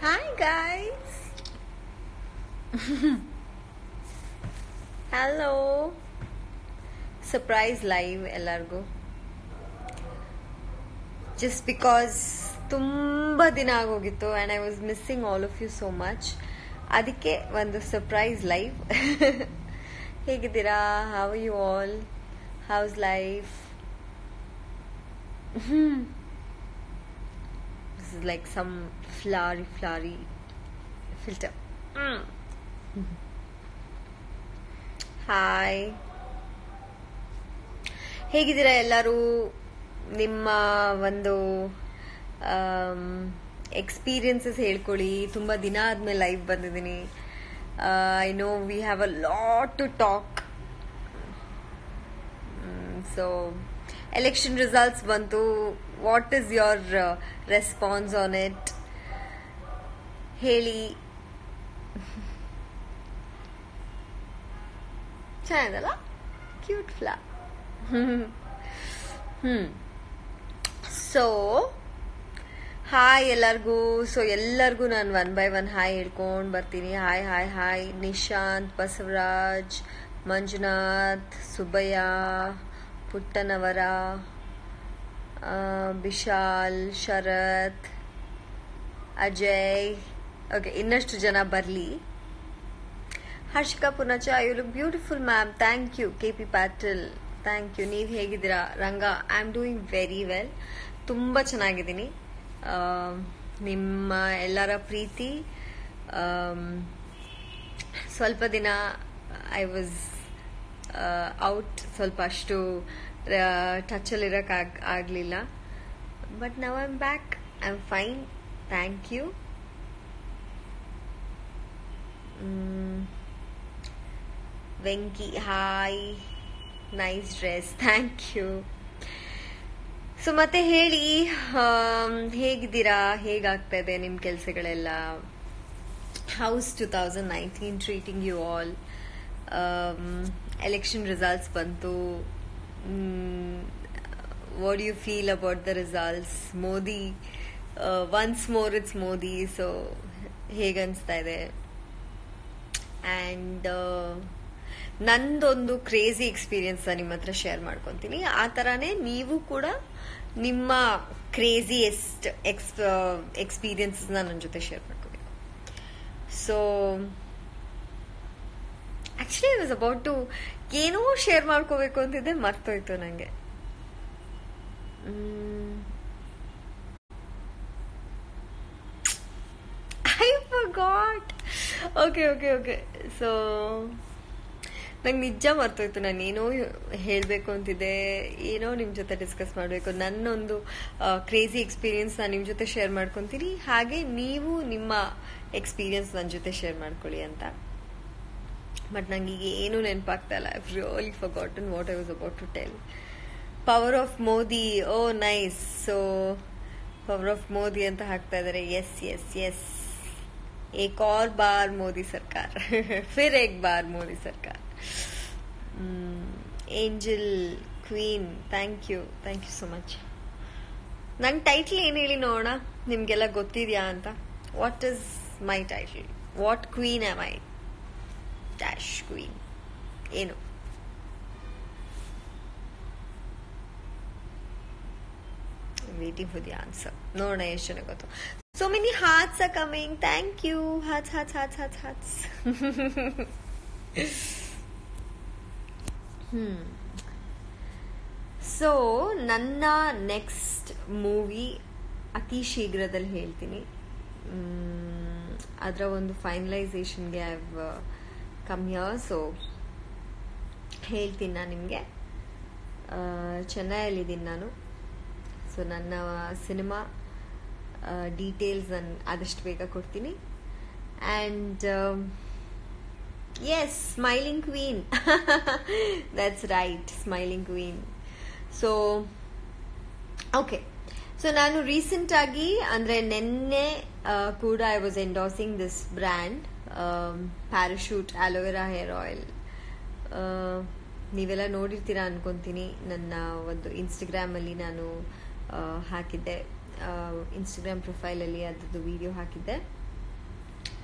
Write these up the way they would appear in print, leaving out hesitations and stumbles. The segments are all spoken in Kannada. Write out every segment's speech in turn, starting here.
Hi guys. Hello. Surprise live ಎಲ್ಲರಿಗೂ. Just because ತುಂಬಾ ದಿನ ಆಗೋಗಿತ್ತು and I was missing all of you so much. ಅದಕ್ಕೆ ಒಂದು ಸರ್ಪ್ರೈಸ್ ಲೈವ್. ಹೇಗಿದ್ದೀರಾ? How are you all? How's life? This is like some flowery filter. Hi, ಹೇಗಿದ್ದೀರಾ ಎಲ್ಲರೂ? ನಿಮ್ಮ ಒಂದು ಎಕ್ಸ್ಪೀರಿಯನ್ಸಸ್ ಹೇಳ್ಕೊಳ್ಳಿ. ತುಂಬ ದಿನ ಆದ್ಮೇಲೆ ಲೈವ್ ಬಂದಿದ್ದೀನಿ. I know we have a lot to talk. So election results ಬಂತು. What is your response on it? ಹೇಳಿ. ಚೆನ್ನಾಗಿದಲ್ಲ? Cute flower. ಸೊ ಹಾಯ್ ಎಲ್ಲರಿಗೂ. ಸೊ ಎಲ್ಲರಿಗೂ ನಾನು 1 by 1 ಹಾಯ್ ಹೇಳ್ಕೊಂಡು ಬರ್ತೀನಿ. Hi hi hi. Nishant, Basavaraj, Manjunath, Subbaiah, Puttanavar, Vishal, Sharath, Ajay. Okay, ಇನ್ನಷ್ಟು ಜನ ಬರಲಿ. Harshika Punacha, you look beautiful ma'am. Thank you. K P Patil, thank you. ನೀವು ಹೇಗಿದ್ದೀರಾ? Ranga, I am doing very well. ತುಂಬ ಚೆನ್ನಾಗಿದ್ದೀನಿ. ನಿಮ್ಮ ಎಲ್ಲರ ಪ್ರೀತಿ. ಸ್ವಲ್ಪ ದಿನ ಐ ವಾಸ್ ಔಟ್, ಸ್ವಲ್ಪ ಅಷ್ಟು ಟಚಲ್ಲಿರೋಕೆ ಆಗಲಿಲ್ಲ. But now I am back. I am fine. Thank you. Venki, hi. Nice dress. Thank you. So ಮತ್ತೆ ಹೇಳಿ, ಹೇಗಿದ್ದೀರಾ? ಹೇಗಾಗ್ತಾ ಇದೆ ನಿಮ್ಮ ಕೆಲಸಗಳೆಲ್ಲ? How's 2019 treating you all? Election results ಬಂತು. What do you feel about the results? Modi, once more it's Modi. So ಹೇಗನ್ಸ್ತಾ ಇದೆ? ಆ್ಯಂಡ್ ನಂದೊಂದು ಕ್ರೇಜಿ ಎಕ್ಸ್ಪೀರಿಯನ್ಸ್ ನಿಮ್ಮ ಹತ್ರ ಶೇರ್ ಮಾಡ್ಕೊತೀನಿ. ಆ ಥರನೇ ನೀವು ಕೂಡ ನಿಮ್ಮ ಕ್ರೇಜಿಯೆಸ್ಟ್ ಎಕ್ಸ್ಪೀರಿಯನ್ಸಸ್ನ ನನ್ನ ಜೊತೆ ಶೇರ್ ಮಾಡ್ಕೋಬೇಕು. So actually I was about to ಏನೋ ಶೇರ್ ಮಾಡ್ಕೋಬೇಕು ಅಂತಿದ್ದೆ, ಮರ್ತೋಯ್ತು ನನಗೆ. I forgot. ಓಕೆ. ಸೊ ನಂಗೆ ನಿಜ ಮರ್ತೋಯ್ತು. ನಾನು ಏನೋ ಹೇಳಬೇಕು ಅಂತಿದ್ದೆ, ಏನೋ ನಿಮ್ಮ ಜೊತೆ ಡಿಸ್ಕಸ್ ಮಾಡಬೇಕು. ನನ್ನೊಂದು ಕ್ರೇಜಿ ಎಕ್ಸ್ಪೀರಿಯನ್ಸ್ ನಾನು ನಿಮ್ಮ ಜೊತೆ ಶೇರ್ ಮಾಡ್ಕೊತೀನಿ. ಹಾಗೆ ನೀವು ನಿಮ್ಮ ಎಕ್ಸ್ಪೀರಿಯನ್ಸ್ ನನ್ನ ಜೊತೆ ಶೇರ್ ಮಾಡ್ಕೊಳ್ಳಿ ಅಂತ. ಬಟ್ ನಂಗೆ ಈಗ ಏನೂ ನೆನಪಾಗ್ತಾ ಇಲ್ಲ. I really forgotten what I was about to tell. Power of Modi. Oh nice. So power of Modi ಅಂತ ಹಾಕ್ತಾ ಇದ್ದಾರೆ. ಎಸ್. एक और बार मोदी सरकार. फिर एक बार मोदी सरकार. Angel queen, thank you so much. ನನ್ನ ಟೈಟ್ಲ್ ಏನು ಹೇಳಿ ನೋಡೋಣ, ನಿಮಗೆಲ್ಲ ಗೊತ್ತಿದೆಯಾ ಅಂತ. What is my title? What queen am I? Dash queen ಏನು? Waiting for the answer. ನೋಡೋಣ ಎಷ್ಟು ಜನ ಗೊತ್ತು. So many hearts are coming. Thank you. Hearts. So ನನ್ನ ನೆಕ್ಸ್ಟ್ ಮೂವಿ ಅತಿ ಶೀಘ್ರದಲ್ಲಿ ಹೇಳ್ತೀನಿ. ಅದರ ಒಂದು ಫೈನಲೈಸೇಷನ್ಗೆ I have come here. So ಹೇಳ್ತೀನಿ ನಾನು ನಿಮಗೆ. ಚೆನ್ನೈಯಲ್ಲಿದ್ದೀನಿ ನಾನು. ಸೊ ನನ್ನ ಸಿನಿಮಾ ಡೀಟೇಲ್ಸ್ ನಾನು ಆದಷ್ಟು ಬೇಗ ಕೊಡ್ತೀನಿ. And yes, smiling queen. That's right, smiling queen. So okay. So ನಾನು ರೀಸೆಂಟಾಗಿ, ಅಂದರೆ ನಿನ್ನೆ ಕೂಡ I was endorsing this brand, Parachute aloe vera hair oil. ನೀವೆಲ್ಲ ನೋಡಿರ್ತೀರಾ ಅನ್ಕೊಂತೀನಿ. ನನ್ನ ಒಂದು ಇನ್ಸ್ಟಾಗ್ರಾಮಲ್ಲಿ ನಾನು ಹಾಕಿದ್ದೆ, ಇನ್ಸ್ಟಾಗ್ರಾಮ್ ಪ್ರೊಫೈಲಲ್ಲಿ ಅದರದ್ದು ವಿಡಿಯೋ ಹಾಕಿದ್ದೆ.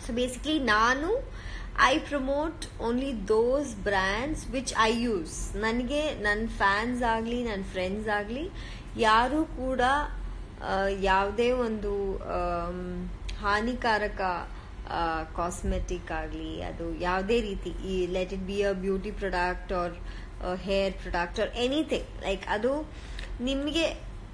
So basically I promote only those brands which I use. ನನಗೆ ನನ್ನ ಫ್ಯಾನ್ಸ್ ಆಗಲಿ ನನ್ನ ಫ್ರೆಂಡ್ಸ್ ಆಗಲಿ ಯಾರೂ ಕೂಡ ಯಾವುದೇ ಒಂದು ಹಾನಿಕಾರಕ ಕಾಸ್ಮೆಟಿಕ್ ಆಗಲಿ ಅದು ಯಾವುದೇ ರೀತಿ let it be a beauty product or hair product or anything like ಅದು ನಿಮಗೆ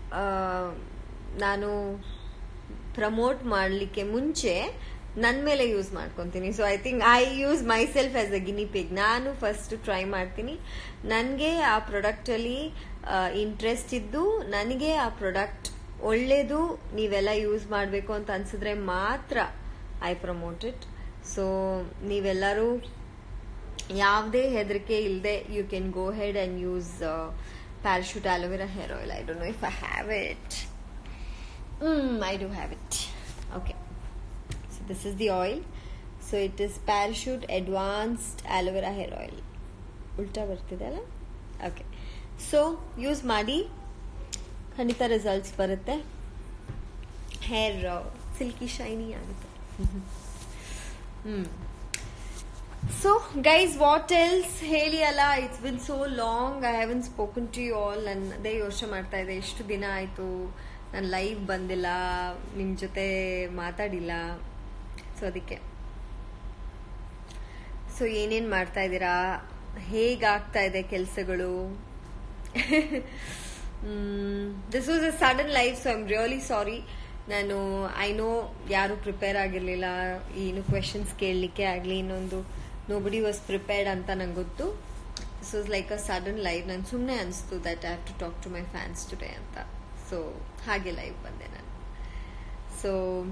ನಾನು ಪ್ರಮೋಟ್ ಮಾಡಲಿಕ್ಕೆ ಮುಂಚೆ ನನ್ನ ಮೇಲೆ ಯೂಸ್ ಮಾಡ್ಕೊತೀನಿ. So I think I use myself as a guinea pig. ನಾನು ಫಸ್ಟ್ ಟ್ರೈ ಮಾಡ್ತೀನಿ, ನನಗೆ ಆ ಪ್ರಾಡಕ್ಟಲ್ಲಿ ಇಂಟ್ರೆಸ್ಟ್ ಇದ್ದು ನನಗೆ ಆ ಪ್ರಾಡಕ್ಟ್ ಒಳ್ಳೇದು ನೀವೆಲ್ಲ ಯೂಸ್ ಮಾಡಬೇಕು ಅಂತ ಅನ್ಸಿದ್ರೆ ಮಾತ್ರ ಐ ಪ್ರಮೋಟ್ ಇಟ್. ಸೊ ನೀವೆಲ್ಲರೂ ಯಾವುದೇ ಹೆದರಿಕೆ ಇಲ್ಲದೆ you can go ahead and use Parachute aloe vera hair oil. I don't know if I have it. I do have it. Okay. So this is the oil. So it is Parachute Advanced Aloe Vera Hair Oil. Ulta bartide alla? Okay. So use ಮಾಡಿ ಖಂಡಿತ ರಿಸಲ್ಟ್ಸ್ ಬರುತ್ತೆ. ಹೇರ್ ಸಿಲ್ಕಿ ಶೈನಿ ಆಗುತ್ತೆ. So guys, what else? ಹೇಳಿ ಅಲ್ಲ, it's been so long I haven't spoken to you all. ನಾನು ಅದೇ ಯೋಚನೆ ಮಾಡ್ತಾ ಇದ್ದೆ, ಎಷ್ಟು ದಿನ ಆಯ್ತು ನಾನು ಲೈವ್ ಬಂದಿಲ್ಲ, ನಿಮ್ಮ ಜೊತೆ ಮಾತಾಡಿಲ್ಲ. ಸೊ ಅದಕ್ಕೆ ಸೊ ಏನೇನು ಮಾಡ್ತಾ ಇದ್ದೀರಾ, ಹೇಗಾಗ್ತಾ ಇದೆ ಕೆಲಸಗಳು? This was a sudden live, so I am really sorry. ನಾನು ಐ ನೋ ಯಾರು ಪ್ರಿಪೇರ್ ಆಗಿರಲಿಲ್ಲ, ಏನು ಕ್ವೆಶನ್ಸ್ ಕೇಳಲಿಕ್ಕೆ ಆಗಲಿ, ಇನ್ನೊಂದು ನೋಬಡಿ ವಾಸ್ ಪ್ರಿಪೇರ್ಡ್ ಅಂತ ನಂಗೆ ಗೊತ್ತು. This was like a sudden live. ನಾನು ಸುಮ್ಮನೆ ಅನಿಸ್ತು that I have to talk to my fans today ಅಂತ. ಸೊ ಹಾಗೆ ಲೈವ್ ಬಂದೆ ನಾನು. So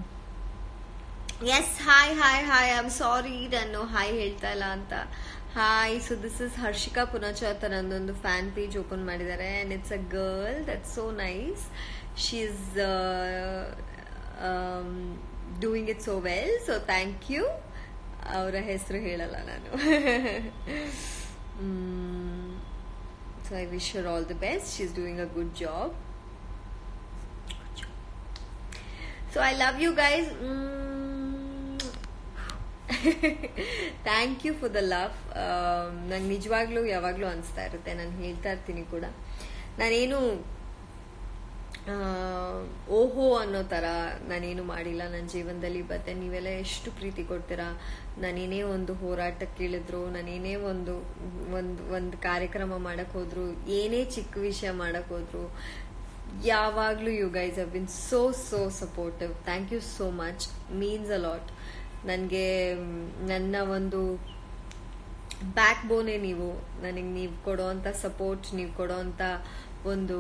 yes, hi hi hi, I am sorry ನಾನು ಹಾಯ್ ಹೇಳ್ತಾ ಇಲ್ಲ ಅಂತ. Hi. So this is Harshika Punacha ಅಂತ ನಂದೊಂದು ಫ್ಯಾನ್ ಪೇಜ್ ಓಪನ್ ಮಾಡಿದ್ದಾರೆ and it's a girl that's so nice. She is doing it so well. So thank you. ಅವರ ಹೆಸರು ಹೇಳಲ್ಲ ನಾನು. So I wish her all the best. She is doing a good job. So I love you guys. Thank you for the love. ನಂಗೆ ನಿಜವಾಗ್ಲೂ ಯಾವಾಗಲೂ ಅನಿಸ್ತಾ ಇರುತ್ತೆ, ನಾನು ಹೇಳ್ತಾ ಇರ್ತೀನಿ ಕೂಡ, ನಾನೇನು ಓಹೋ ಅನ್ನೋ ಥರ ನಾನೇನು ಮಾಡಿಲ್ಲ ನನ್ನ ಜೀವನದಲ್ಲಿ. ಬಟ್ ನೀವೆಲ್ಲ ಎಷ್ಟು ಪ್ರೀತಿ ಕೊಡ್ತೀರಾ. ನಾನೇನೇ ಒಂದು ಹೋರಾಟಕ್ಕೆ ಇಳಿದ್ರು, ನಾನೇನೇ ಒಂದು ಕಾರ್ಯಕ್ರಮ ಮಾಡಕ್ಕೆ ಹೋದ್ರು, ಏನೇ ಚಿಕ್ಕ ವಿಷಯ ಮಾಡಕ್ಕೆ ಹೋದ್ರು, ಯಾವಾಗಲೂ you guys have been so supportive. Thank you so much. Means a lot. ನನಗೆ ನನ್ನ ಒಂದು ಬ್ಯಾಕ್ ಬೋನೇ ನೀವು. ನನಗೆ ನೀವು ಕೊಡೋವಂಥ ಸಪೋರ್ಟ್, ನೀವು ಕೊಡೋವಂಥ ಒಂದು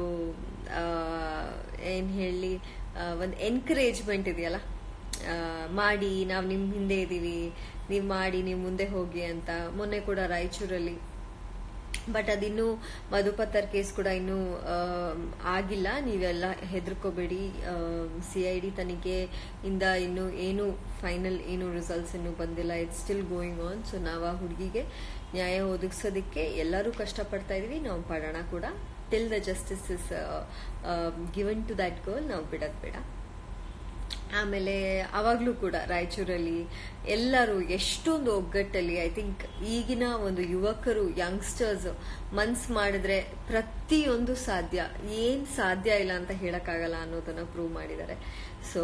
ಏನು ಹೇಳಿ, ಒಂದು ಎನ್ಕರೇಜ್ಮೆಂಟ್ ಇದೆಯಲ್ಲ, ಮಾಡಿ ನಾವು ನಿಮ್ಮ ಹಿಂದೆ ಇದ್ದೀವಿ, ನೀವು ಮಾಡಿ, ನೀವು ಮುಂದೆ ಹೋಗಿ ಅಂತ. ಮೊನ್ನೆ ಕೂಡ ರಾಯಚೂರಲ್ಲಿ, ಬಟ್ ಅದಿನ್ನೂ ಮಧುಪತ್ತರ್ ಕೇಸ್ ಕೂಡ ಇನ್ನೂ ಆಗಿಲ್ಲ, ನೀವೆಲ್ಲ ಹೆದರ್ಕೋಬೇಡಿ. CID ತನಿಖೆಯಿಂದ ಇನ್ನೂ ಏನು ಫೈನಲ್ ಏನು ರಿಸಲ್ಟ್ಸ್ ಇನ್ನೂ ಬಂದಿಲ್ಲ. It's still going on. So ನಾವು ಆ ಹುಡುಗಿಗೆ ನ್ಯಾಯ ಒದಗಿಸೋದಕ್ಕೆ ಎಲ್ಲರೂ ಕಷ್ಟಪಡ್ತಾ ಇದೀವಿ, ನಾವು ಪಡೋಣ ಕೂಡ. Till the justice is given to that girl, ನಾವು ಬಿಡೋದು ಬೇಡ. ಆಮೇಲೆ ಅವಾಗಲೂ ಕೂಡ ರಾಯಚೂರಲ್ಲಿ ಎಲ್ಲರೂ ಎಷ್ಟೊಂದು ಒಗ್ಗಟ್ಟಲ್ಲಿ, ಐ ಥಿಂಕ್ ಈಗಿನ ಒಂದು ಯುವಕರು, ಯಂಗ್ಸ್ಟರ್ಸ್ ಮನ್ಸು ಮಾಡಿದ್ರೆ ಪ್ರತಿಯೊಂದು ಸಾಧ್ಯ, ಏನ್ ಸಾಧ್ಯ ಇಲ್ಲ ಅಂತ ಹೇಳಕ್ಕಾಗಲ್ಲ ಅನ್ನೋದನ್ನ ಪ್ರೂವ್ ಮಾಡಿದ್ದಾರೆ. ಸೊ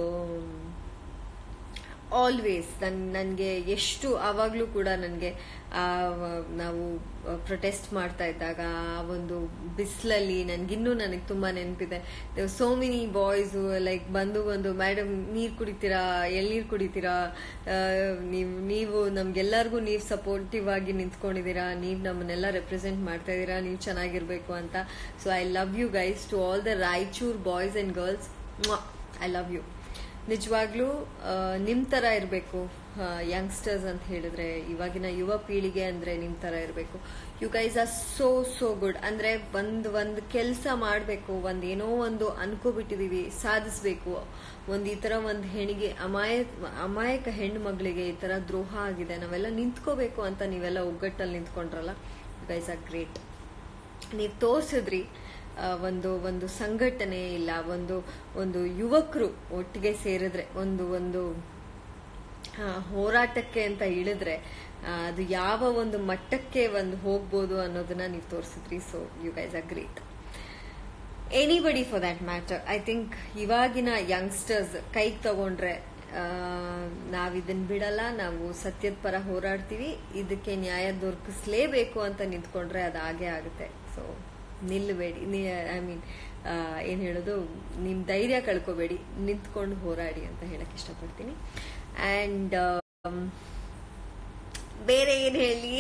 ಆಲ್ವೇಸ್ ನನಗೆ ಎಷ್ಟು ಆವಾಗಲೂ ಕೂಡ ನನಗೆ ನಾವು ಪ್ರೊಟೆಸ್ಟ್ ಮಾಡ್ತಾ ಇದ್ದಾಗ ಆ ಒಂದು ಬಿಸಿಲಲ್ಲಿ ನನಗೆ ತುಂಬಾ ನೆನಪಿದೆ. ಸೋ ಮೆನಿ ಬಾಯ್ಸ್ ಲೈಕ್ ಬಂದು ಮೇಡಮ್ ನೀರು ಕುಡಿತೀರಾ, ಎಳ್ನೀರು ಕುಡಿತೀರಾ, ನೀವು ನಮ್ಗೆಲ್ಲರಿಗೂ ನೀವು ಸಪೋರ್ಟಿವ್ ಆಗಿ ನಿಂತ್ಕೊಂಡಿದ್ದೀರಾ, ನೀವು ನಮ್ಮನ್ನೆಲ್ಲ ರೆಪ್ರೆಸೆಂಟ್ ಮಾಡ್ತಾ ಇದ್ದೀರಾ, ನೀವು ಚೆನ್ನಾಗಿರ್ಬೇಕು ಅಂತ. So I love you guys, to all the Raichur boys and girls, I love you. ನಿಜವಾಗ್ಲೂ ನಿಮ್ಮ ಥರ ಇರಬೇಕು ಯಂಗ್ಸ್ಟರ್ಸ್ ಅಂತ ಹೇಳಿದ್ರೆ, ಇವಾಗಿನ ಯುವ ಪೀಳಿಗೆ ಅಂದ್ರೆ ನಿಮ್ಮ ಥರ ಇರಬೇಕು. You guys are so good. ಅಂದ್ರೆ ಒಂದು ಕೆಲಸ ಮಾಡಬೇಕು, ಏನೋ ಒಂದು ಅನ್ಕೋಬಿಟ್ಟಿದೀವಿ, ಸಾಧಿಸ್ಬೇಕು, ಈ ಥರ ಒಂದು ಹೆಣ್ಣಿಗೆ, ಅಮಾಯಕ ಹೆಣ್ಣು ಮಗಳಿಗೆ ಈ ಥರ ದ್ರೋಹ ಆಗಿದೆ, ನಾವೆಲ್ಲ ನಿಂತ್ಕೋಬೇಕು ಅಂತ ನೀವೆಲ್ಲ ಒಗ್ಗಟ್ಟಲ್ಲಿ ನಿಂತ್ಕೊಂಡ್ರಲ್ಲ, ಯು ಗೈಸ್ ಆರ್ ಗ್ರೇಟ್. ನೀವು ತೋರಿಸಿದ್ರಿ ಒಂದು ಸಂಘಟನೆ ಇಲ್ಲ, ಒಂದು ಯುವಕರು ಒಟ್ಟಿಗೆ ಸೇರಿದ್ರೆ, ಒಂದು ಹೋರಾಟಕ್ಕೆ ಅಂತ ಇಳಿದ್ರೆ ಅದು ಯಾವ ಒಂದು ಮಟ್ಟಕ್ಕೆ ಒಂದು ಹೋಗ್ಬೋದು ಅನ್ನೋದನ್ನ ನೀವು ತೋರಿಸಿದ್ರಿ. So you guys are great. Anybody for that matter. I think ಇವಾಗಿನ ಯಂಗ್ಸ್ಟರ್ಸ್ ಕೈಗೆ ತಗೊಂಡ್ರೆ ನಾವಿದನ್ನ ಬಿಡಲ್ಲ, ನಾವು ಸತ್ಯದ ಪರ ಹೋರಾಡ್ತೀವಿ, ಇದಕ್ಕೆ ನ್ಯಾಯ ದೊರಕಿಸ್ಲೇಬೇಕು ಅಂತ ನಿಂತ್ಕೊಂಡ್ರೆ ಅದು ಹಾಗೆ ಆಗುತ್ತೆ. ಸೊ ನಿಲ್ಲಬೇಡಿ, ಐ ಮೀನ್ ಏನ್ ಹೇಳೋದು, ನಿಮ್ ಧೈರ್ಯ ಕಳ್ಕೋಬೇಡಿ, ನಿಂತ್ಕೊಂಡು ಹೋರಾಡಿ ಅಂತ ಹೇಳಕ್ ಇಷ್ಟಪಡ್ತೀನಿ. ಅಂಡ್ ಬೇರೆ ಏನ್ ಹೇಳಿ,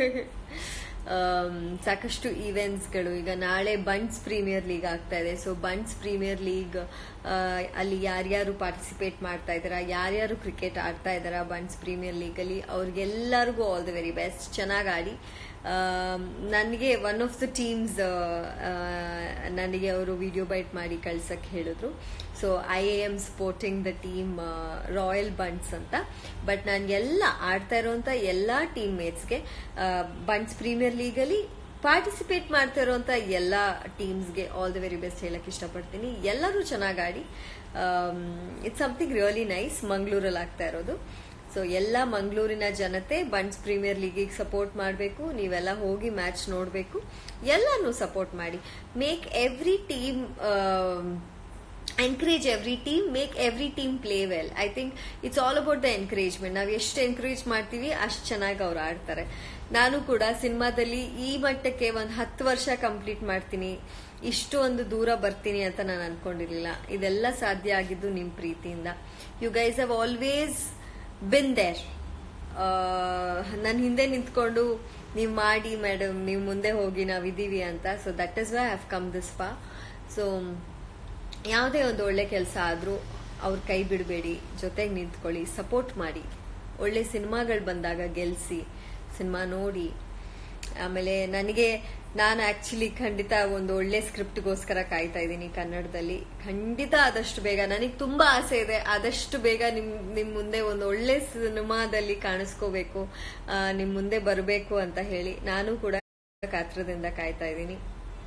ಸಾಕಷ್ಟು ಈವೆಂಟ್ಸ್ಗಳು. ಈಗ ನಾಳೆ ಬಂಟ್ಸ್ ಪ್ರೀಮಿಯರ್ ಲೀಗ್ ಆಗ್ತಾ ಇದೆ. ಸೊ ಬಂಟ್ಸ್ ಪ್ರೀಮಿಯರ್ ಲೀಗ್ ಅಲ್ಲಿ ಯಾರ್ಯಾರು ಪಾರ್ಟಿಸಿಪೇಟ್ ಮಾಡ್ತಾ ಇದಾರ, ಯಾರ್ಯಾರು ಕ್ರಿಕೆಟ್ ಆಡ್ತಾ ಇದಾರ ಬಂಟ್ಸ್ ಪ್ರೀಮಿಯರ್ ಲೀಗ್ ಅಲ್ಲಿ, ಅವ್ರಿಗೆಲ್ಲರಿಗೂ ಆಲ್ ದಿ ವೆರಿ ಬೆಸ್ಟ್. ಚೆನ್ನಾಗಿ ಆಡಿ. ನನಗೆ ಒನ್ ಆಫ್ ದ ಟೀಮ್ಸ್ ನನಗೆ ಅವರು ವಿಡಿಯೋ ಬೈಟ್ ಮಾಡಿ ಕಳ್ಸಕ್ ಹೇಳಿದ್ರು. So IAM supporting the team royal Bunts ಅಂತ. ಬಟ್ ನಾನು ಎಲ್ಲ ಆಡ್ತಾ ಇರುವಂತ ಎಲ್ಲಾ ಟೀಮ್ ಮೇಟ್ಸ್ಗೆ ಬಂಟ್ಸ್ ಪ್ರೀಮಿಯರ್ ಲೀಗ್ ಅಲ್ಲಿ ಪಾರ್ಟಿಸಿಪೇಟ್ ಮಾಡ್ತಾ ಇರುವಂತ ಎಲ್ಲಾ ಟೀಮ್ಸ್ಗೆ ಆಲ್ ದಿ ವೆರಿ ಬೆಸ್ಟ್ ಹೇಳಕ್ ಇಷ್ಟಪಡ್ತೀನಿ. ಎಲ್ಲರೂ ಚೆನ್ನಾಗಿ ಆಡಿ. It's something really nice. ಮಂಗಳೂರಲ್ಲಿ ಆಗ್ತಾ ಇರೋದು. ಸೊ ಎಲ್ಲ ಮಂಗಳೂರಿನ ಜನತೆ ಬಂಟ್ಸ್ ಪ್ರೀಮಿಯರ್ ಲೀಗಿಗೆ ಸಪೋರ್ಟ್ ಮಾಡಬೇಕು. ನೀವೆಲ್ಲ ಹೋಗಿ ಮ್ಯಾಚ್ ನೋಡಬೇಕು. ಎಲ್ಲಾನು ಸಪೋರ್ಟ್ ಮಾಡಿ. Make every team, encourage every team, make every team play well. I think it's all about the encouragement. ನಾವು ಎಷ್ಟು ಎನ್ಕರೇಜ್ ಮಾಡ್ತೀವಿ ಅಷ್ಟು ಚೆನ್ನಾಗಿ ಅವ್ರು ಆಡ್ತಾರೆ. ನಾನು ಕೂಡ ಸಿನಿಮಾದಲ್ಲಿ ಈ ಮಟ್ಟಕ್ಕೆ ಒಂದು 10 ವರ್ಷ ಕಂಪ್ಲೀಟ್ ಮಾಡ್ತೀನಿ, ಇಷ್ಟು ಒಂದು ದೂರ ಬರ್ತೀನಿ ಅಂತ ನಾನು ಅನ್ಕೊಂಡಿರ್ಲಿಲ್ಲ. ಇದೆಲ್ಲ ಸಾಧ್ಯ ಆಗಿದ್ದು ನಿಮ್ ಪ್ರೀತಿಯಿಂದ. You guys have always been there. ನನ್ನ ಹಿಂದೆ ನಿಂತ್ಕೊಂಡು ನೀವು ಮಾಡಿ ಮೇಡಮ್, ನೀವು ಮುಂದೆ ಹೋಗಿ ನಾವಿದ್ದೀವಿ ಅಂತ. So that is why I have come this for. So ಯಾವುದೇ ಒಂದು ಒಳ್ಳೆ ಕೆಲಸ ಆದ್ರೂ ಅವ್ರ ಕೈ ಬಿಡಬೇಡಿ, ಜೊತೆಗೆ ನಿಂತ್ಕೊಳ್ಳಿ, ಸಪೋರ್ಟ್ ಮಾಡಿ. ಒಳ್ಳೆ ಸಿನಿಮಾಗಳು ಬಂದಾಗ ಗೆಲ್ಸಿ, ಸಿನಿಮಾ ನೋಡಿ. ಆಮೇಲೆ ನಾನು ಆಕ್ಚುಲಿ ಖಂಡಿತ ಒಂದು ಒಳ್ಳೆ ಸ್ಕ್ರಿಪ್ಟ್ಗೋಸ್ಕರ ಕಾಯ್ತಾ ಇದ್ದೀನಿ ಕನ್ನಡದಲ್ಲಿ. ಖಂಡಿತ ಆದಷ್ಟು ಬೇಗ, ನನಗೆ ತುಂಬಾ ಆಸೆ ಇದೆ, ಆದಷ್ಟು ಬೇಗ ನಿಮ್ ಮುಂದೆ ಒಂದು ಒಳ್ಳೆ ಸಿನಿಮಾದಲ್ಲಿ ಕಾಣಿಸ್ಕೋಬೇಕು, ನಿಮ್ ಮುಂದೆ ಬರಬೇಕು ಅಂತ ಹೇಳಿ ನಾನು ಕೂಡ ಕಾತ್ರದಿಂದ ಕಾಯ್ತಾ ಇದ್ದೀನಿ.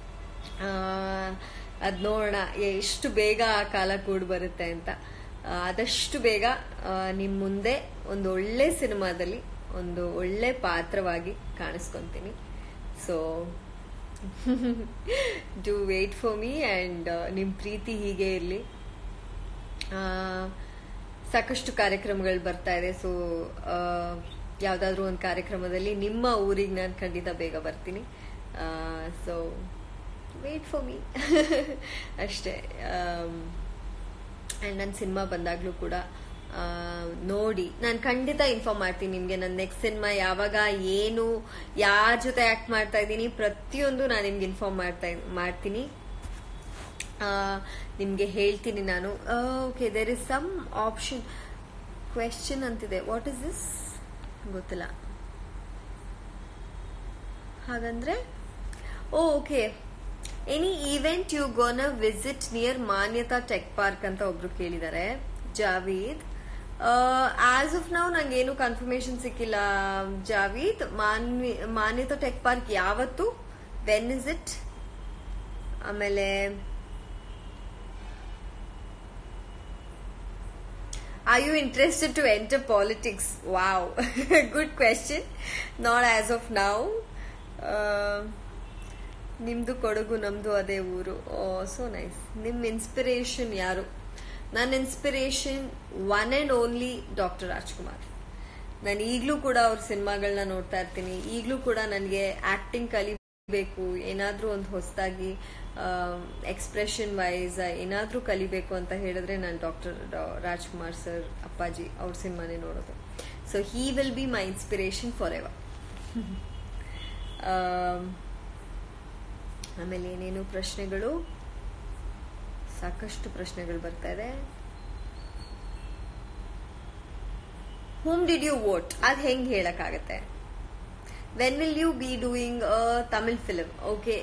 ಅದ್ ನೋಡೋಣ ಎಷ್ಟು ಬೇಗ ಆ ಕಾಲ ಕೂಡ ಬರುತ್ತೆ ಅಂತ. ಆದಷ್ಟು ಬೇಗ ನಿಮ್ ಮುಂದೆ ಒಂದು ಒಳ್ಳೆ ಸಿನಿಮಾದಲ್ಲಿ ಒಂದು ಒಳ್ಳೆ ಪಾತ್ರವಾಗಿ ಕಾಣಿಸ್ಕೊಂತೀನಿ. So do wait for me. And ನಿಮ್ ಪ್ರೀತಿ ಹೀಗೆ ಇರ್ಲಿ. ಸಾಕಷ್ಟು ಕಾರ್ಯಕ್ರಮಗಳು ಬರ್ತಾ ಇದೆ. ಸೊ ಯಾವ್ದಾದ್ರು ಒಂದು ಕಾರ್ಯಕ್ರಮದಲ್ಲಿ ನಿಮ್ಮ ಊರಿಗೆ ನಾನು ಖಂಡಿತ ಬೇಗ ಬರ್ತೀನಿ. ಸೊ ವೇಟ್ ಫಾರ್ ಮೀ ಅಷ್ಟೇ. ಅಂಡ್ ನನ್ನ ಸಿನಿಮಾ ಬಂದಾಗ್ಲೂ ಕೂಡ ನೋಡಿ ನಾನು ಖಂಡಿತ ಇನ್ಫಾರ್ಮ್ ಮಾಡ್ತೀನಿ ನಿಮ್ಗೆ. ನನ್ನ ನೆಕ್ಸ್ಟ್ ಸಿನಿಮಾ ಯಾವಾಗ, ಏನು, ಯಾರ ಜೊತೆ ಆಕ್ಟ್ ಮಾಡ್ತಾ ಇದ್ದೀನಿ, ಪ್ರತಿಯೊಂದು ನಾನು ನಿಮ್ಗೆ ಇನ್ಫಾರ್ಮ್ ಮಾಡ್ತೀನಿ, ನಿಮ್ಗೆ ಹೇಳ್ತೀನಿ ನಾನು. Okay, there is some option question ಅಂತಿದೆ. ವಾಟ್ ಇಸ್ ದಿಸ್ ಗೊತ್ತಿಲ್ಲ. ಹಾಗಂದ್ರೆ okay, any event you gonna visit near Manyata tech park ಅಂತ ಒಬ್ರು ಕೇಳಿದ್ದಾರೆ. ಜಾವೀದ್, ಆಸ್ ಆಫ್ ನೌ ನಂಗೇನು ಕನ್ಫರ್ಮೇಶನ್ ಸಿಕ್ಕಿಲ್ಲ. ಜಾವೀದ್, ಮಾನ್ಯತಾ ಟೆಕ್ ಪಾರ್ಕ್ ಯಾವತ್ತು, ವೆನ್ ಇಸ್ ಇಟ್? ಆಮೇಲೆ are you interested to enter politics? Wow, good question. Not as of now. ನಿಮ್ದು ಕೊಡಗು, ನಮ್ದು ಅದೇ ಊರು. So nice. ನಿಮ್ ಇನ್ಸ್ಪಿರೇಷನ್ ಯಾರು? ನನ್ನ inspiration one and only doctor Rajkumar. ನಾನು ಈಗ್ಲೂ ಕೂಡ ಅವ್ರ ಸಿನಿಮಾಗಳನ್ನ ನೋಡ್ತಾ ಇರ್ತೀನಿ. ಈಗ್ಲೂ ಕೂಡ ನನಗೆ ಆಕ್ಟಿಂಗ್ ಕಲಿಬೇಕು, ಏನಾದ್ರೂ ಒಂದು ಹೊಸದಾಗಿ ಎಕ್ಸ್ಪ್ರೆಷನ್ ವೈಸ್ ಏನಾದ್ರೂ ಕಲಿಬೇಕು ಅಂತ ಹೇಳಿದ್ರೆ ನಾನು ಡಾಕ್ಟರ್ ರಾಜ್ಕುಮಾರ್ ಸರ್, ಅಪ್ಪಾಜಿ ಅವ್ರ ಸಿನಿಮಾನೇ ನೋಡೋದು. So he will be my inspiration forever. ಆಮೇಲೆ ಏನೇನು ಪ್ರಶ್ನೆಗಳು, ಸಾಕಷ್ಟು ಪ್ರಶ್ನೆಗಳು ಬರ್ತಾ ಇದೆ. whom did you vote? ಅದ್ ಹೆಂಗ್ ಹೇಳಕ್ಕಾಗತ್ತೆ? when will you be doing a Tamil film? Okay,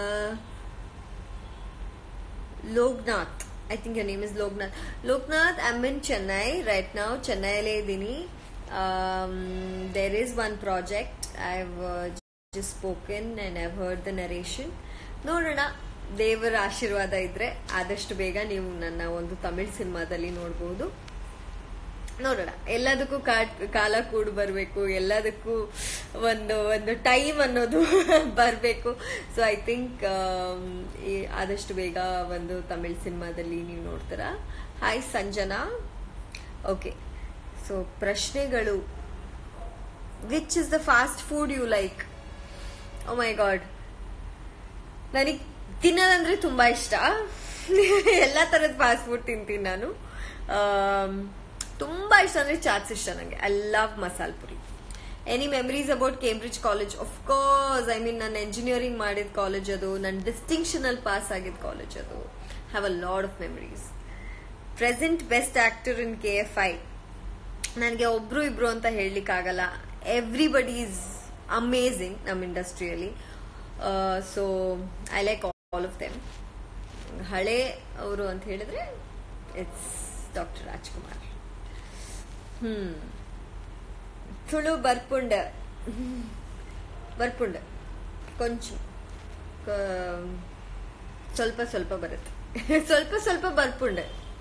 Loknath, I think your name is Loknath. Loknath, I'm in Chennai right now. ಚೆನ್ನೈಲೇ ಇದ್ದೀನಿ. There is one project I've just spoken and I've heard the narration. ನೋಡೋಣ, ದೇವರ ಆಶೀರ್ವಾದ ಇದ್ರೆ ಆದಷ್ಟು ಬೇಗ ನೀವು ನನ್ನ ಒಂದು ತಮಿಳ್ ಸಿನಿಮಾದಲ್ಲಿ ನೋಡಬಹುದು. ನೋಡೋಣ. ಎಲ್ಲದಕ್ಕೂ ಕಾಲ ಕೂಡ್ ಬರ್ಬೇಕು, ಎಲ್ಲದಕ್ಕೂ ಒಂದು ಒಂದು ಟೈಮ್ ಅನ್ನೋದು ಬರಬೇಕು. ಸೊ ಐ ಥಿಂಕ್ ಆದಷ್ಟು ಬೇಗ ಒಂದು ತಮಿಳ್ ಸಿನಿಮಾದಲ್ಲಿ ನೀವು ನೋಡ್ತೀರಾ. ಹಾಯ್ ಸಂಜನಾ. ಓಕೆ, ಸೊ ಪ್ರಶ್ನೆಗಳು. Which is the fast food you like? Oh my God, ನನಗೆ ತಿನ್ನೋದಂದ್ರೆ ತುಂಬಾ ಇಷ್ಟ. ಎಲ್ಲಾ ತರದ ಫಾಸ್ಟ್ ಫುಡ್ ತಿಂತೀನಿ ನಾನು. ತುಂಬಾ ಇಷ್ಟ ಅಂದ್ರೆ ಚಾಟ್ಸ್ ಇಷ್ಟ ನಂಗೆ. I love masala puri. Any memories about Cambridge college? Of course, I mean ನಾನು ಎಂಜಿನಿಯರಿಂಗ್ ಮಾಡಿದ ಕಾಲೇಜ್ ಅದು, ನನ್ನ ಡಿಸ್ಟಿಂಕ್ಷನ್ ಅಲ್ಲಿ ಪಾಸ್ ಆಗಿದ್ದ ಕಾಲೇಜ್ ಅದು. Have a lot of memories. Present best actor in KFI? ನನಗೆ ಒಬ್ರು ಇಬ್ರು ಅಂತ ಹೇಳಲಿಕ್ಕೆ ಆಗಲ್ಲ. ಎವ್ರಿಬಡಿ ಈಸ್ ಅಮೇಝಿಂಗ್ ನಮ್ಮ ಇಂಡಸ್ಟ್ರಿಯಲ್ಲಿ. So I like all of them. ಹಳೆ ಅವರು ಅಂತ ಹೇಳಿದ್ರೆ ಇಟ್ಸ್ ಡಾಕ್ಟರ್ ರಾಜ್ಕುಮಾರ್. ತುಳು ಬರ್ಪುಂಡ ಕೊಂಚ ಸ್ವಲ್ಪ ಸ್ವಲ್ಪ ಬರುತ್ತೆ. ಸ್ವಲ್ಪ ಬರ್ಪುಂಡ.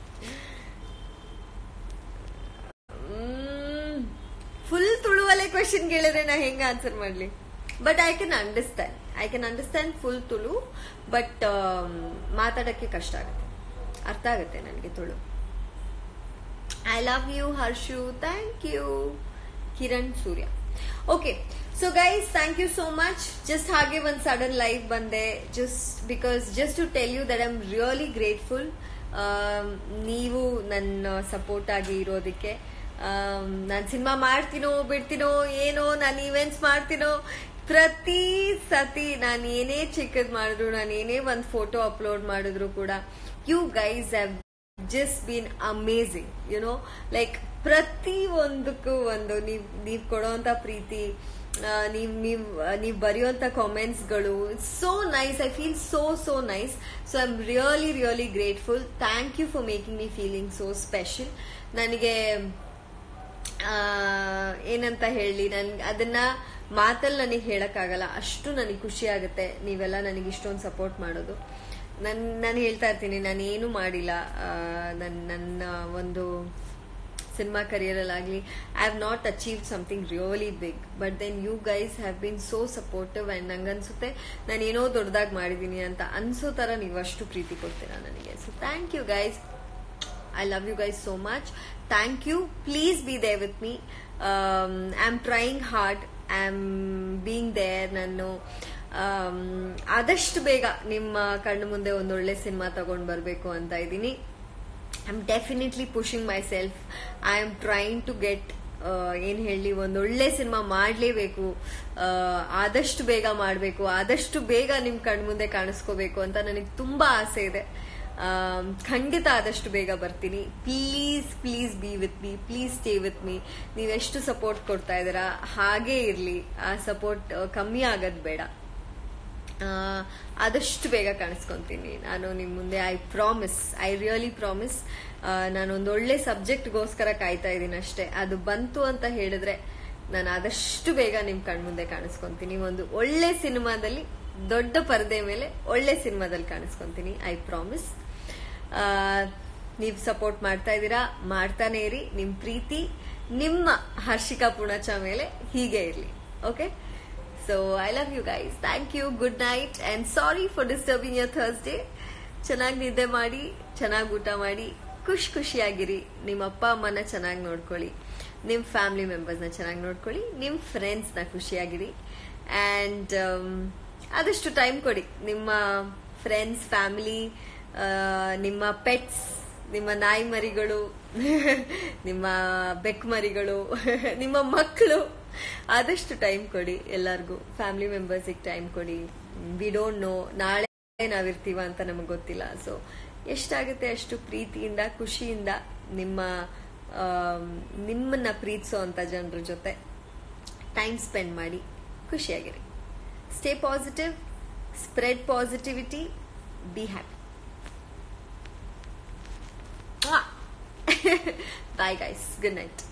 ಫುಲ್ ತುಳುವಲ್ಲೇ ಕ್ವೆಶನ್ ಕೇಳಿದ್ರೆ ನಾ ಹೆಂಗ ಆನ್ಸರ್ ಮಾಡ್ಲಿ? But I can understand full Tulu. But ಮಾತಾಡಕ್ಕೆ ಕಷ್ಟ ಆಗುತ್ತೆ, ಅರ್ಥ ಆಗುತ್ತೆ ನನಗೆ Tulu. I love you Harshu. Thank you. Kiran Surya. Okay, so guys, thank you so much. Just ಹಾಗೆ ಒಂದು ಸಡನ್ ಲೈವ್ ಬಂದೆ, just to tell you that I am really grateful ನೀವು ನನ್ನ ಸಪೋರ್ಟ್ ಆಗಿ ಇರೋದಕ್ಕೆ. ನಾನು ಸಿನಿಮಾ ಮಾಡ್ತೀನೋ ಬಿಡ್ತೀನೋ ಏನೋ, ನಾನು ಇವೆಂಟ್ಸ್ ಮಾಡ್ತೀನೋ, ಪ್ರತಿ ಸತಿ ನಾನು ಏನೇ ಚಿಕ್ಕದ್ ಮಾಡಿದ್ರು, ನಾನು ಏನೇ ಒಂದು ಫೋಟೋ ಅಪ್ಲೋಡ್ ಮಾಡಿದ್ರು ಕೂಡ, you guys have just been amazing. You know, like ಪ್ರತಿ ಒಂದಕ್ಕೂ ಒಂದು ನೀವ್ ಕೊಡೋಂತ ಪ್ರೀತಿ, ನೀವ್ ಬರೆಯುವಂತ ಕಾಮೆಂಟ್ಸ್ಗಳು, it's so nice. I feel so nice. So I am really grateful. Thank you for making me feeling so special. ನನಗೆ ಏನಂತ ಹೇಳಿ, ಅದನ್ನ ಮಾತಲ್ಲಿ ನನಗೆ ಹೇಳಕ್ಕಾಗಲ್ಲ, ಅಷ್ಟು ನನಗೆ ಖುಷಿ ಆಗುತ್ತೆ ನೀವೆಲ್ಲ ನನಗೆ ಇಷ್ಟೊಂದು ಸಪೋರ್ಟ್ ಮಾಡೋದು. ನಾನು ಹೇಳ್ತಾ ಇರ್ತೀನಿ, ನಾನೇನು ಮಾಡಿಲ್ಲ ನನ್ನ ಒಂದು ಸಿನಿಮಾ ಕರಿಯರ್ ಅಲ್ಲಾಗ್ಲಿ. I have not achieved something really big, but then you guys have been so supportive. And ನಂಗನ್ಸುತ್ತೆ ನಾನೇನೋ ದೊಡ್ಡದಾಗಿ ಮಾಡಿದೀನಿ ಅಂತ ಅನ್ಸೋ ತರ ನೀವು ಅಷ್ಟು ಪ್ರೀತಿ ಕೊಡ್ತೀರಾ ನನಗೆ. So thank you guys. I love you guys so much. Thank you. Please be there with me. I'm trying hard. I'm being there. ನಾನು ಆದಷ್ಟು ಬೇಗ ನಿಮ್ಮ ಕಣ್ಣು ಮುಂದೆ ಒಂದೊಳ್ಳೆ ಸಿನಿಮಾ ತಗೊಂಡು ಬರಬೇಕು ಅಂತ ಇದ್ದೀನಿ. I'm definitely pushing myself. I am trying to get ಏನ್ ಹೇಳಿ, ಒಂದೊಳ್ಳೆ ಸಿನಿಮಾ ಮಾಡಲೇಬೇಕು, ಆದಷ್ಟು ಬೇಗ ಮಾಡಬೇಕು, ಆದಷ್ಟು ಬೇಗ ನಿಮ್ ಕಣ್ಮುಂದೆ ಕಾಣಿಸ್ಕೋಬೇಕು ಅಂತ ನನಗೆ ತುಂಬಾ ಆಸೆ ಇದೆ. ಖಂಡಿತ ಆದಷ್ಟು ಬೇಗ ಬರ್ತೀನಿ. Please be with me, please stay with me. ನೀವೆಷ್ಟು ಸಪೋರ್ಟ್ ಕೊಡ್ತಾ ಇದ್ದೀರಾ ಹಾಗೇ ಇರ್ಲಿ, ಆ ಸಪೋರ್ಟ್ ಕಮ್ಮಿ ಆಗೋದು ಬೇಡ. ಆದಷ್ಟು ಬೇಗ ಕಾಣಿಸ್ಕೊಂತೀನಿ ನಾನು ನಿಮ್ ಮುಂದೆ. I really promise. ನಾನೊಂದು ಒಳ್ಳೆ ಸಬ್ಜೆಕ್ಟ್ಗೋಸ್ಕರ ಕಾಯ್ತಾ ಇದ್ದೀನಿ ಅಷ್ಟೇ. ಅದು ಬಂತು ಅಂತ ಹೇಳಿದ್ರೆ ನಾನು ಆದಷ್ಟು ಬೇಗ ನಿಮ್ ಕಣ್ಮುಂದೆ ಕಾಣಿಸ್ಕೊಂತೀನಿ. ಒಂದು ಒಳ್ಳೆ ಸಿನಿಮಾದಲ್ಲಿ, ದೊಡ್ಡ ಪರದೆ ಮೇಲೆ ಒಳ್ಳೆ ಸಿನಿಮಾದಲ್ಲಿ ಕಾಣಿಸ್ಕೊಂತೀನಿ. I promise. ನೀವ್ ಸಪೋರ್ಟ್ ಮಾಡ್ತಾ ಇದ್ದೀರಾ, ಮಾಡ್ತಾನೆ ಇರಿ. ನಿಮ್ ಪ್ರೀತಿ ನಿಮ್ಮ ಹರ್ಷಿಕಾ ಪುಣಚ ಮೇಲೆ ಹೀಗೆ ಇರ್ಲಿ. Okay, so I love you guys. Thank you. Good night and sorry for disturbing your Thursday. ಚೆನ್ನಾಗಿ ನಿದ್ದೆ ಮಾಡಿ, ಚೆನ್ನಾಗಿ ಊಟ ಮಾಡಿ, ಖುಷಿಯಾಗಿರಿ. ನಿಮ್ಮ ಅಪ್ಪ ಅಮ್ಮನ ಚೆನ್ನಾಗಿ ನೋಡ್ಕೊಳ್ಳಿ, ನಿಮ್ ಫ್ಯಾಮಿಲಿ ಮೆಂಬರ್ಸ್ನ ಚೆನ್ನಾಗಿ ನೋಡ್ಕೊಳ್ಳಿ, ನಿಮ್ ಫ್ರೆಂಡ್ಸ್ನ ಖುಷಿಯಾಗಿರಿ. ಅಂಡ್ ಆದಷ್ಟು ಟೈಮ್ ಕೊಡಿ ನಿಮ್ಮ ಫ್ರೆಂಡ್ಸ್, ಫ್ಯಾಮಿಲಿ, ನಿಮ್ಮ ಪೆಟ್ಸ್, ನಿಮ್ಮ ನಾಯಿ ಮರಿಗಳು, ನಿಮ್ಮ ಬೆಕ್ಕು ಮರಿಗಳು, ನಿಮ್ಮ ಮಕ್ಕಳು, ಆದಷ್ಟು ಟೈಮ್ ಕೊಡಿ ಎಲ್ಲರಿಗೂ. ಫ್ಯಾಮಿಲಿ ಮೆಂಬರ್ಸಿಗೆ ಟೈಮ್ ಕೊಡಿ. ವಿ ಡೋಂಟ್ ನೋ ನಾಳೆ ನಾವಿರ್ತೀವ ಅಂತ ನಮಗೆ ಗೊತ್ತಿಲ್ಲ. ಸೊ ಎಷ್ಟಾಗುತ್ತೆ ಅಷ್ಟು ಪ್ರೀತಿಯಿಂದ, ಖುಷಿಯಿಂದ ನಿಮ್ಮನ್ನ ಪ್ರೀತಿಸೋ ಅಂತ ಜನರ ಜೊತೆ ಟೈಮ್ ಸ್ಪೆಂಡ್ ಮಾಡಿ ಖುಷಿಯಾಗಿರಿ. Stay positive, spread positivity, be happy. Bye guys, good night.